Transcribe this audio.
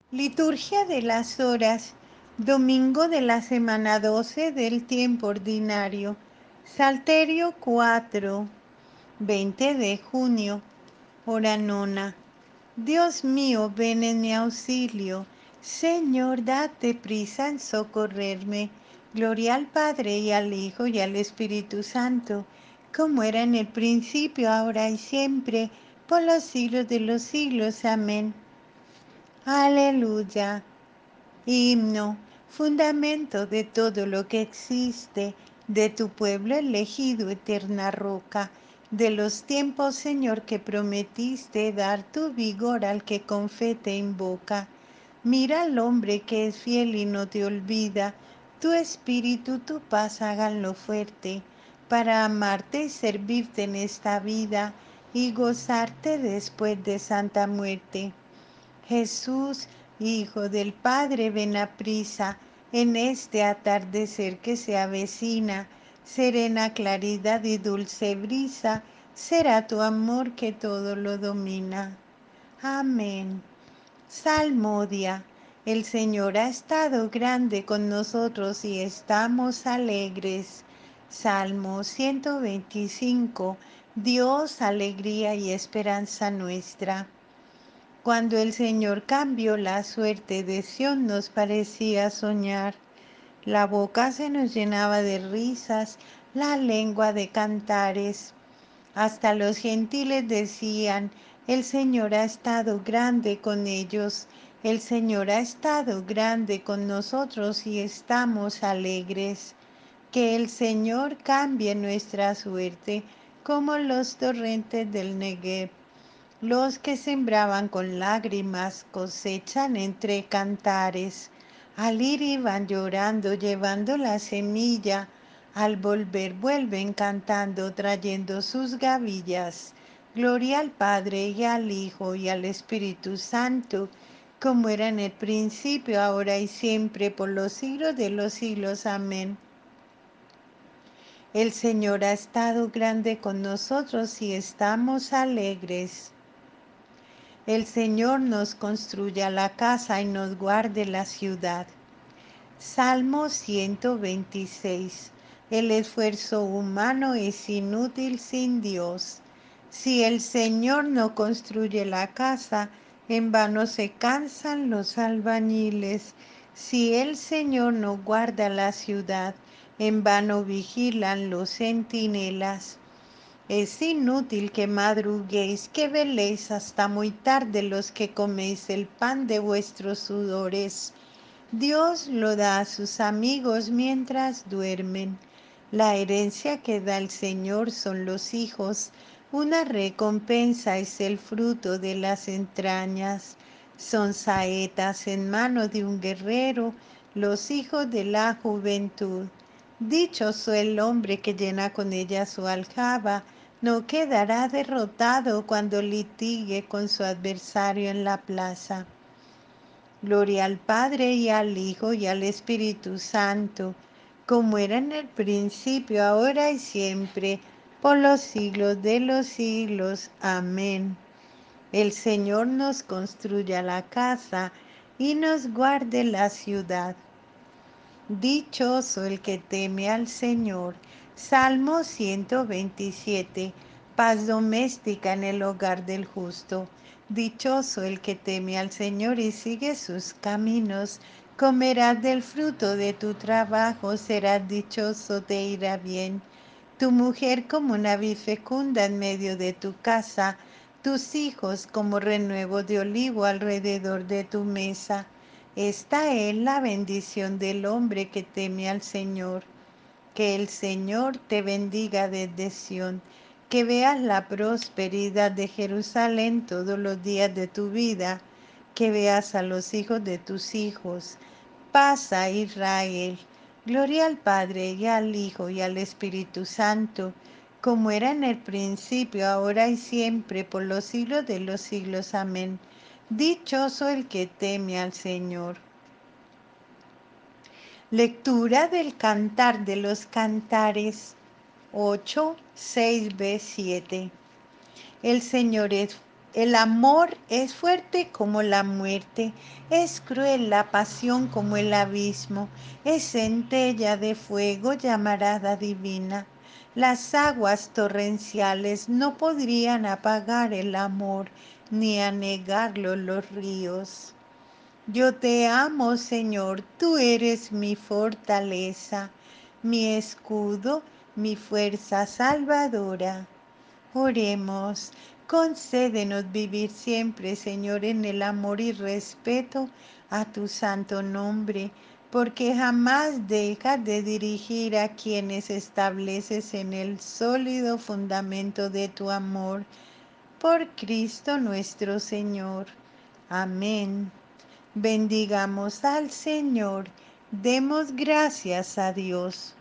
Liturgia de las Horas, domingo de la semana 12 del tiempo ordinario, Salterio 4, 20 de junio, hora nona. Dios mío, ven en mi auxilio. Señor, date prisa en socorrerme. Gloria al Padre y al Hijo y al Espíritu Santo, como era en el principio, ahora y siempre, por los siglos de los siglos. Amén. Aleluya. Himno, fundamento de todo lo que existe, de tu pueblo elegido, eterna roca, de los tiempos, Señor, que prometiste dar tu vigor al que con fe te invoca. Mira al hombre que es fiel y no te olvida, tu espíritu, tu paz háganlo fuerte, para amarte y servirte en esta vida y gozarte después de santa muerte. Jesús, Hijo del Padre, ven a prisa en este atardecer que se avecina, serena claridad y dulce brisa, será tu amor que todo lo domina. Amén. Salmodia. El Señor ha estado grande con nosotros y estamos alegres. Salmo 125. Dios, alegría y esperanza nuestra. Cuando el Señor cambió la suerte de Sión nos parecía soñar. La boca se nos llenaba de risas, la lengua de cantares. Hasta los gentiles decían, el Señor ha estado grande con ellos, el Señor ha estado grande con nosotros y estamos alegres. Que el Señor cambie nuestra suerte como los torrentes del Negev. Los que sembraban con lágrimas cosechan entre cantares. Al ir iban llorando, llevando la semilla. Al volver vuelven cantando, trayendo sus gavillas. Gloria al Padre y al Hijo y al Espíritu Santo, como era en el principio, ahora y siempre, por los siglos de los siglos. Amén. El Señor ha estado grande con nosotros y estamos alegres. El Señor nos construya la casa y nos guarde la ciudad. Salmo 126. El esfuerzo humano es inútil sin Dios. Si el Señor no construye la casa, en vano se cansan los albañiles. Si el Señor no guarda la ciudad, en vano vigilan los centinelas. Es inútil que madruguéis, que veléis hasta muy tarde los que coméis el pan de vuestros sudores. Dios lo da a sus amigos mientras duermen. La herencia que da el Señor son los hijos. Una recompensa es el fruto de las entrañas. Son saetas en mano de un guerrero, los hijos de la juventud. Dichoso el hombre que llena con ella su aljaba, no quedará derrotado cuando litigue con su adversario en la plaza. Gloria al Padre y al Hijo y al Espíritu Santo, como era en el principio, ahora y siempre, por los siglos de los siglos. Amén. El Señor nos construya la casa y nos guarde la ciudad. Dichoso el que teme al Señor. Salmo 127. Paz doméstica en el hogar del justo. Dichoso el que teme al Señor y sigue sus caminos. Comerás del fruto de tu trabajo, serás dichoso, te irá bien. Tu mujer como una vid fecunda en medio de tu casa, tus hijos como renuevo de olivo alrededor de tu mesa. Esta es la bendición del hombre que teme al Señor. Que el Señor te bendiga desde Sión, que veas la prosperidad de Jerusalén todos los días de tu vida, que veas a los hijos de tus hijos. Paz a Israel. Gloria al Padre y al Hijo y al Espíritu Santo, como era en el principio, ahora y siempre, por los siglos de los siglos. Amén. Dichoso el que teme al Señor. Lectura del Cantar de los Cantares 8, 6b, 7. El Señor es El amor es fuerte como la muerte, es cruel la pasión como el abismo, es centella de fuego, llamarada divina. Las aguas torrenciales no podrían apagar el amor, ni anegarlo los ríos. Yo te amo, Señor, tú eres mi fortaleza, mi escudo, mi fuerza salvadora. Oremos, concédenos vivir siempre, Señor, en el amor y respeto a tu santo nombre, porque jamás dejas de dirigir a quienes estableces en el sólido fundamento de tu amor. Por Cristo nuestro Señor. Amén. Bendigamos al Señor, demos gracias a Dios.